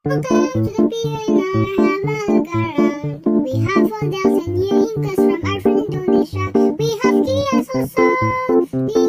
Welcome to the PNR, have a look around. We have folders and new inkers from our friend Indonesia. We have kiosks also.